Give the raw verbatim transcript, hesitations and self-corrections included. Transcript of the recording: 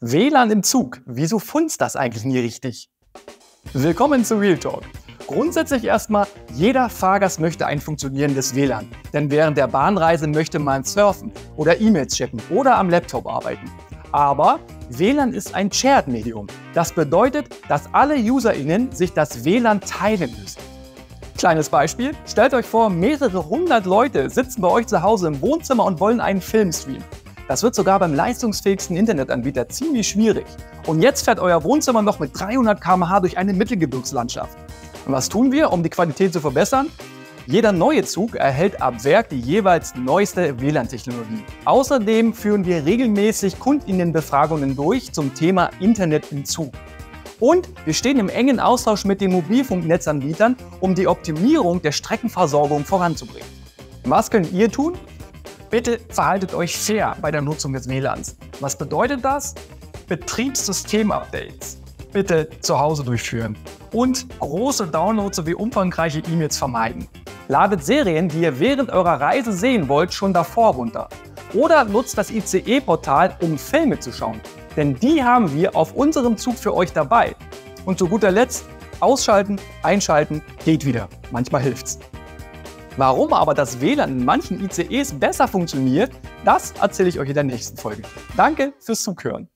W L A N im Zug. Wieso funzt das eigentlich nie richtig? Willkommen zu Real Talk. Grundsätzlich erstmal, jeder Fahrgast möchte ein funktionierendes W L A N. Denn während der Bahnreise möchte man surfen oder E-Mails checken oder am Laptop arbeiten. Aber W L A N ist ein Shared-Medium. Das bedeutet, dass alle UserInnen sich das W L A N teilen müssen. Kleines Beispiel, stellt euch vor, mehrere hundert Leute sitzen bei euch zu Hause im Wohnzimmer und wollen einen Film streamen. Das wird sogar beim leistungsfähigsten Internetanbieter ziemlich schwierig. Und jetzt fährt euer Wohnzimmer noch mit dreihundert Kilometer pro Stunde durch eine Mittelgebirgslandschaft. Und was tun wir, um die Qualität zu verbessern? Jeder neue Zug erhält ab Werk die jeweils neueste W L A N-Technologie. Außerdem führen wir regelmäßig KundInnenbefragungen durch zum Thema Internet im Zug. Und wir stehen im engen Austausch mit den Mobilfunknetzanbietern, um die Optimierung der Streckenversorgung voranzubringen. Was könnt ihr tun? Bitte verhaltet euch fair bei der Nutzung des W L A Ns. Was bedeutet das? Betriebssystem-Updates bitte zu Hause durchführen und große Downloads sowie umfangreiche E-Mails vermeiden. Ladet Serien, die ihr während eurer Reise sehen wollt, schon davor runter. Oder nutzt das I C E-Portal, um Filme zu schauen. Denn die haben wir auf unserem Zug für euch dabei. Und zu guter Letzt, ausschalten, einschalten, geht wieder. Manchmal hilft's. Warum aber das W L A N in manchen I C Es besser funktioniert, das erzähle ich euch in der nächsten Folge. Danke fürs Zuhören.